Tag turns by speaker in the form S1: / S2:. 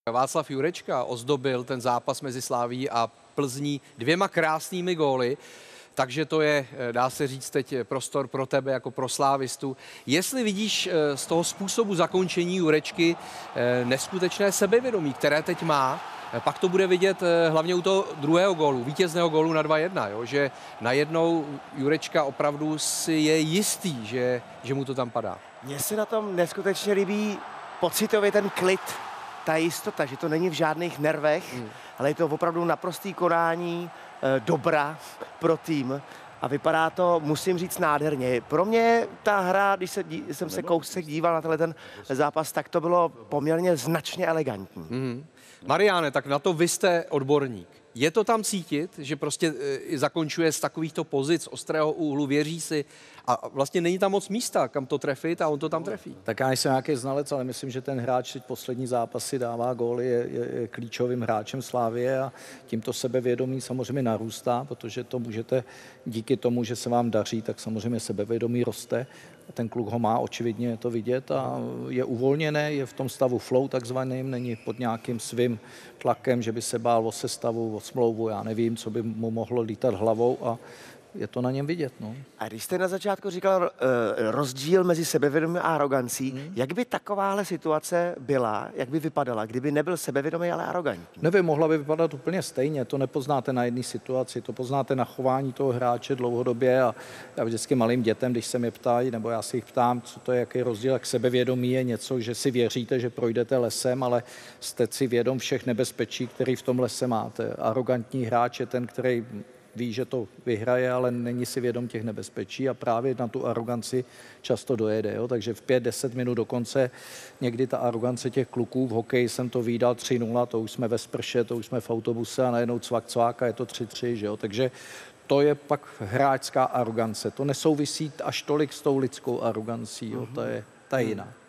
S1: Václav Jurečka ozdobil ten zápas mezi Slavií a Plzní 2 krásnými góly, takže to je, dá se říct, teď prostor pro tebe jako pro slávistu. Jestli vidíš z toho způsobu zakončení Jurečky neskutečné sebevědomí, které teď má, pak to bude vidět hlavně u toho druhého gólu, vítězného gólu na 2-1, jo? Že najednou Jurečka opravdu si je jistý, že mu to tam padá.
S2: Mně se na tom neskutečně líbí pocitově ten klid, ta jistota, že to není v žádných nervech, ale je to opravdu naprostý konání dobra pro tým. A vypadá to, musím říct, nádherně. Pro mě ta hra, když jsem se kousek díval na tenhle ten zápas, tak to bylo poměrně značně elegantní.
S1: Mariáne, tak na to vy jste odborník. Je to tam cítit, že prostě zakončuje z takovýchto pozic ostrého úhlu, věří si a vlastně není tam moc místa, kam to trefit a on to tam trefí.
S3: Tak já nejsem nějaký znalec, ale myslím, že ten hráč teď poslední zápasy dává góly, je klíčovým hráčem Slavie a tímto sebevědomí samozřejmě narůstá, protože to můžete díky tomu, že se vám daří, tak samozřejmě sebevědomí roste. A ten kluk ho má, očividně je to vidět a je uvolněný, je v tom stavu flow takzvaným, není pod nějakým svým tlakem, že by se bál o sestavu, o smlouvu, já nevím, co by mu mohlo lítat hlavou a je to na něm vidět. No.
S2: A když jste na začátku říkal rozdíl mezi sebevědomím a arogancí, jak by takováhle situace byla, jak by vypadala, kdyby nebyl sebevědomý, ale arrogantní?
S3: Nevím, mohla by vypadat úplně stejně, to nepoznáte na jedné situaci, to poznáte na chování toho hráče dlouhodobě a já vždycky malým dětem, když se mě ptají, nebo já si jich ptám, co to je, jaký rozdíl, jak sebevědomí je něco, že si věříte, že projdete lesem, ale jste si vědom všech nebezpečí, který v tom lese máte. Arrogantní hráč je ten, který ví, že to vyhraje, ale není si vědom těch nebezpečí a právě na tu aroganci často dojede. Jo? Takže v 5-10 minut do konce někdy ta arogance těch kluků, v hokeji jsem to vídal 3-0, to už jsme ve sprše, to už jsme v autobuse a najednou cvak a je to 3-3, že jo? Takže to je pak hráčská arogance. To nesouvisí až tolik s tou lidskou arogancí, jo? Ta je jiná.